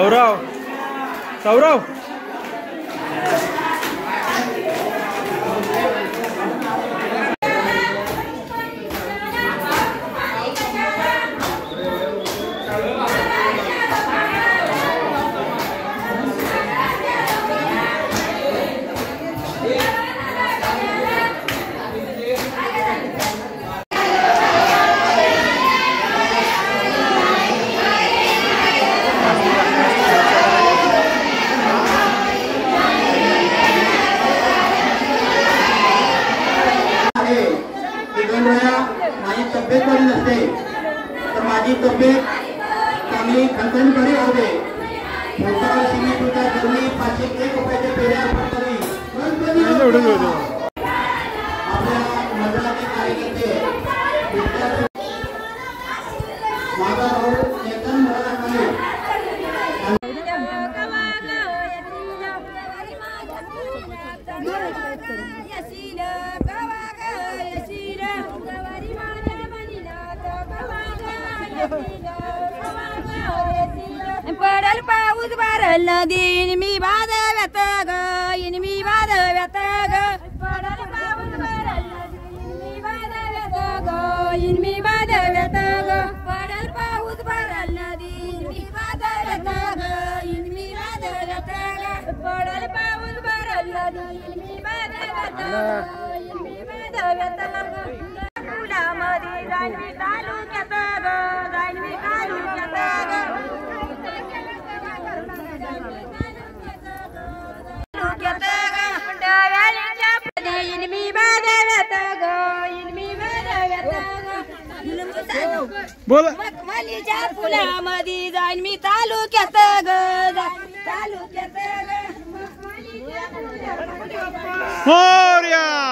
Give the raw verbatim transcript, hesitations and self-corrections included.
सौरव सौरव माझी तब्येत बरी नसते तर माझी तब्येत चांगली खणखणीत बरी होऊ दे। गरमी पाचशे एक रुपयाच्या पेढ्या आपल्या मंडळाचे कार्यकर्ते माझा भाऊ चेतन मराठे पडल पाऊस भरल नदीन मी बाधव्यात ग मी बाधव्यात ग पडल पाऊस भरल नदीन मी बाधव्यात ग मी बाधव्यात ग पडल पाऊस भरल नदीन मी बाधव्यात ग मी बाधव्यात ग पडल पाऊस भरल नदीन मी बाधव्यात ग मी बाधव्यात ग फुलामध्ये जाईन मी तालुक्यात ग जाईन मी तालुक्यात ग बोला मखमलीच्या फुलामध्ये जाईन मी तालुक्यात ग तालुक्यात ग मोरया।